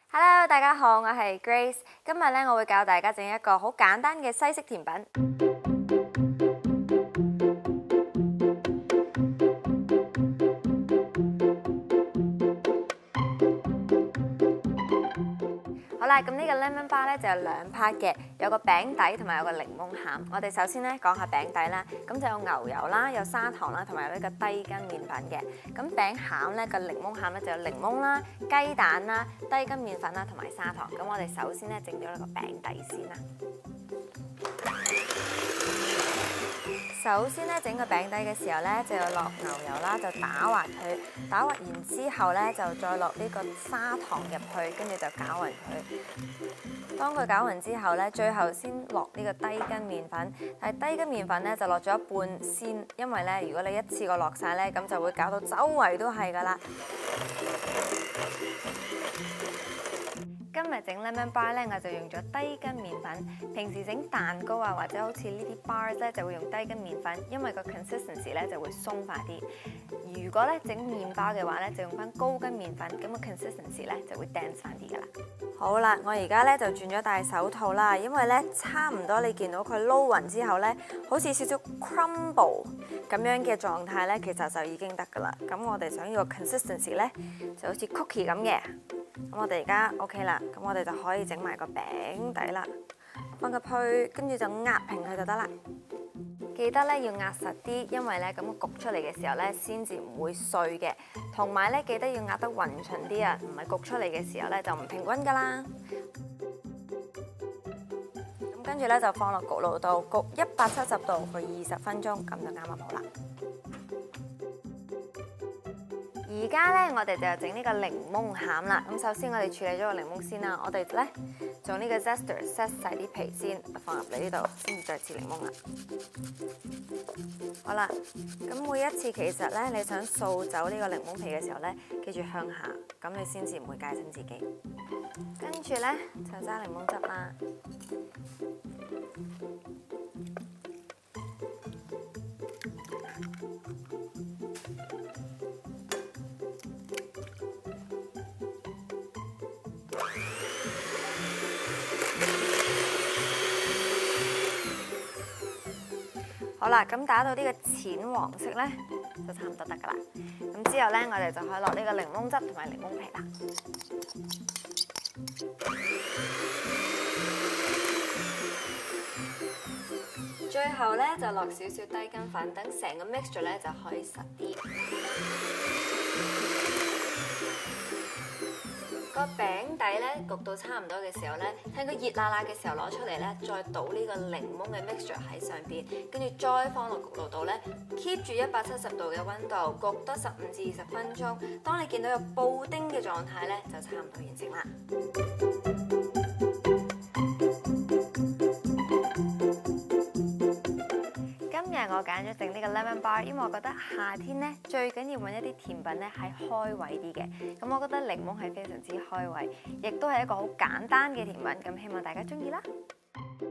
Hello，大家好，我係 Grace。今日咧，我會教大家整一個好簡單嘅西式甜品。好啦，咁呢個 lemon bar 咧就有兩 part 嘅，有個餅底同埋有個檸檬餡。我哋首先咧講下餅底啦，咁就有牛油啦，有砂糖啦，同埋有呢個低筋麵粉嘅。咁餅餡咧個檸檬餡咧就有檸檬啦、雞蛋啦、低筋麵粉啦同埋砂糖。咁我哋首先咧整咗呢個餅底先啦。首先咧整個餅底嘅時候咧，就要落牛油啦，就打滑佢，打滑完之後咧就再落呢個砂糖入去，跟住就攪勻佢。當佢攪勻之後咧，最後先落呢個低筋麵粉。但係低筋麵粉咧就落咗一半先，因為咧如果你一次過落晒咧，咁就會搞到周圍都係㗎啦。今日整 lemon bar 咧，我就用咗低筋麵粉。平時整蛋糕啊，或者好似呢啲 bars 咧，就會用低筋麵粉，因為個 consistency 咧就會鬆化啲。如果咧整麵包嘅話咧，就用翻高筋麵粉，咁個 consistency 咧就會 dense 翻啲㗎啦。好啦，我而家咧就轉咗戴手套啦，因為咧差唔多你見到佢撈勻之後咧，好似少少 crumble 咁樣嘅狀態咧，其實就已經得㗎啦。咁我哋想要個 consistency 咧，就好似 cookie 咁嘅。咁我哋而家 OK 啦，咁我哋就可以整埋個餅底啦，放入去，跟住就壓平佢就得啦。記得咧要壓實啲，因為咧咁焗出嚟嘅時候咧，先至唔會碎嘅。同埋咧記得要壓得勻勻啲啊，唔係焗出嚟嘅時候咧就唔平均噶啦。咁跟住咧就放落焗爐度焗170度去20分鐘，咁就啱啱好啦。而家咧，我哋就整呢個檸檬餡啦。咁首先我哋處理咗個檸檬先啦。我哋咧用呢個 zester set 晒啲皮先，放入嚟呢度，先至再切檸檬啦。好啦，咁每一次其實咧，你想掃走呢個檸檬皮嘅時候咧，記住向下，咁你先至唔會戒親自己。跟住咧就揸檸檬汁啦。好啦，咁打到呢個淺黃色咧，就差唔多得噶啦。咁之後咧，我哋就可以落呢個檸檬汁同埋檸檬皮啦。最後咧就落少少低筋粉，等成個 mixture 咧就可以實啲。個餅底咧焗到差唔多嘅時候咧，睇佢熱辣辣嘅時候攞出嚟咧，再倒呢個檸檬嘅 mixture 喺上邊，跟住再放落焗爐度咧 ，keep 住170度嘅溫度，焗多15至20分鐘。當你見到有布丁嘅狀態咧，就差唔多完成啦。我揀咗整呢個 lemon bar，因為我覺得夏天咧最緊要揾一啲甜品咧係開胃啲嘅。咁我覺得檸檬係非常之開胃，亦都係一個好簡單嘅甜品。咁希望大家中意啦〜